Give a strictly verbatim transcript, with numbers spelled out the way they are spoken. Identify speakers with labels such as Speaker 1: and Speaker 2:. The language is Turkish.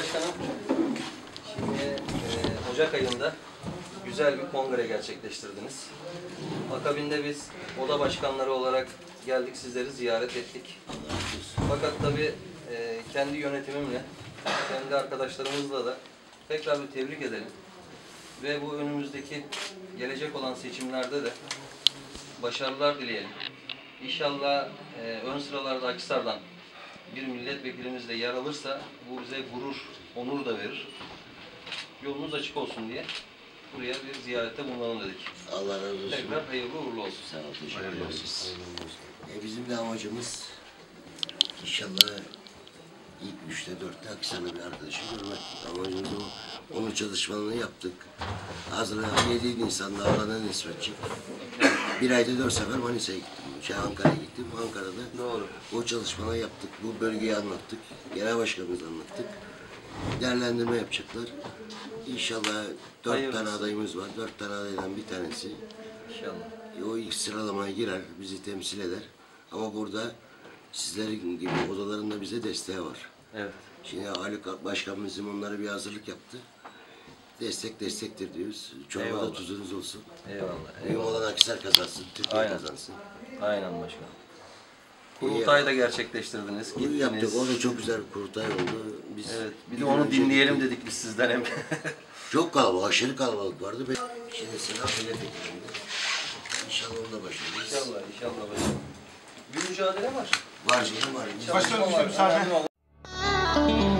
Speaker 1: Başkanım, şimdi e, Ocak ayında güzel bir kongre gerçekleştirdiniz. Akabinde biz oda başkanları olarak geldik, sizleri ziyaret ettik. Fakat tabii e, kendi yönetimimle, kendi arkadaşlarımızla da tekrar bir tebrik edelim. Ve bu önümüzdeki gelecek olan seçimlerde de başarılar dileyelim. İnşallah e, ön sıralarda Akhisar'dan bir milletvekilimiz de yer alırsa bu bize gurur, onur da verir. Yolunuz açık olsun diye buraya bir ziyarette bulunalım dedik.
Speaker 2: Allah razı olsun.
Speaker 1: Tekrar hayırlı uğurlu olsun.
Speaker 2: Sağ ol, teşekkür ederiz. E, bizim de amacımız inşallah ilk üçte, dörtte Akhisar'lı bir arkadaşı görmek. Amacımız o. Onun çalışmalarını yaptık. Hazırlanan yedi Nisan'da Allah'ına nispetçi. Bir ayda dört sefer Manisa'ya gittim. Şey, Ankara'ya gittim. Ankara'da
Speaker 1: Doğru.
Speaker 2: o çalışmaları yaptık. Bu bölgeyi anlattık. Genel başkanımızı anlattık. Değerlendirme yapacaklar. İnşallah dört
Speaker 1: Hayırlısı.
Speaker 2: tane adayımız var. Dört tane adaydan bir tanesi.
Speaker 1: İnşallah.
Speaker 2: E, o ilk sıralamaya girer, bizi temsil eder. Ama burada sizlerin gibi odaların da bize desteği var.
Speaker 1: Evet.
Speaker 2: Şimdi Haluk Başkanımızın onlara bir hazırlık yaptı. Destek destektir diyoruz. Çorbada
Speaker 1: Eyvallah.
Speaker 2: tuzunuz olsun.
Speaker 1: Eyvallah.
Speaker 2: Mühim
Speaker 1: Eyvallah.
Speaker 2: olan Akhisar kazansın, Türkiye
Speaker 1: Aynen.
Speaker 2: kazansın.
Speaker 1: Aynen başkanım. Kurultay da gerçekleştirdiniz.
Speaker 2: Bunu
Speaker 1: Gittiniz.
Speaker 2: yaptık. O da çok güzel bir kurultay oldu. Biz
Speaker 1: Evet. Bir
Speaker 2: bir
Speaker 1: de
Speaker 2: gün
Speaker 1: onu
Speaker 2: önce
Speaker 1: dinleyelim
Speaker 2: gittik.
Speaker 1: dedik biz sizden hem.
Speaker 2: Çok kalabalık, aşırı kalabalık vardı. Şimdi sıra milletvekilinde. İnşallah onu da başarırız.
Speaker 1: İnşallah, inşallah başkanım. Bir mücadele var.
Speaker 2: Var canım var.
Speaker 1: Başkanım,
Speaker 3: işte müsaade.